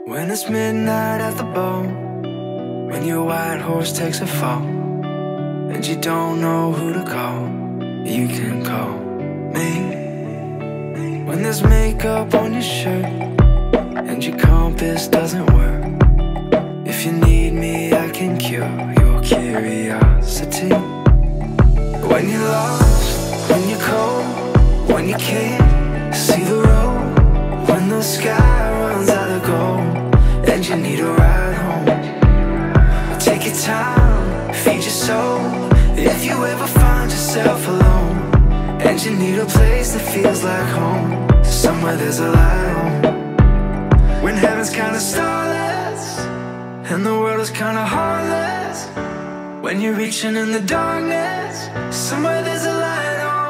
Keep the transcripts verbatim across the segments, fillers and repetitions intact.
When it's midnight at the boat, when your white horse takes a fall, and you don't know who to call, you can call me. When there's makeup on your shirt, and your compass doesn't work, if you need me, I can cure your curiosity. When you're lost, when you're cold, when you can't see the road, when the sky runs out of gold, and you need a ride home. Take your time, feed your soul. If you ever find yourself alone, and you need a place that feels like home, somewhere there's a light on. When heaven's kinda starless, and the world is kinda heartless, when you're reaching in the darkness, somewhere there's a light on.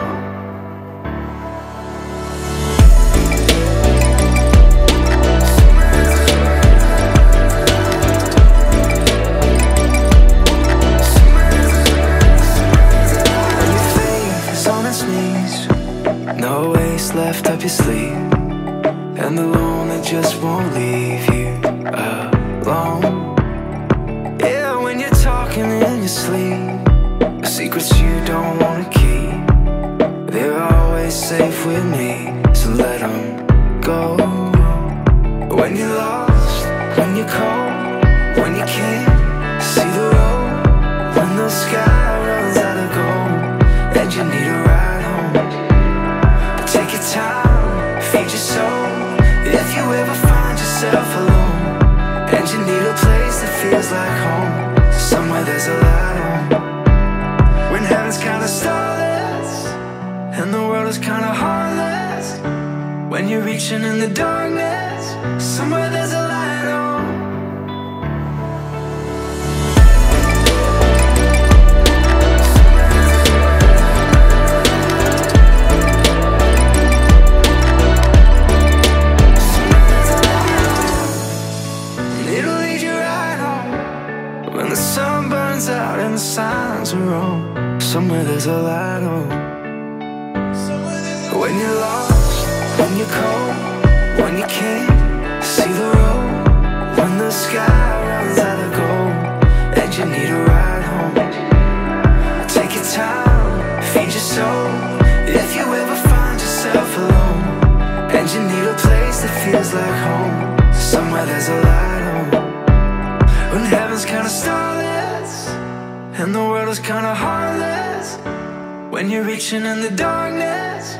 No ace left up your sleeve, and the loner just won't leave you alone. Yeah, when you're talking in your sleep, secrets you don't wanna keep, they're always safe with me, so let them go. When you're lost, when you're cold, when you can't see the road, when the sky runs out of gold, and you need a ride home. Take your time, feed your soul. If you ever find yourself alone, and you need a place that feels like home, somewhere there's a light on. When heaven's kinda starless, and the world is kinda heartless, when you're reaching in the darkness, somewhere there's a light on. When the sun burns out and the signs are wrong, somewhere there's a light on. When you're lost, when you're cold, when you can't see the road, when the sky runs out of gold, and you need a ride home. Take your time, feed your soul. If you ever find yourself alone, and you need a place that feels like home, somewhere there's a light on. When heaven's kinda starless, and the world is kinda heartless, when you're reaching in the darkness,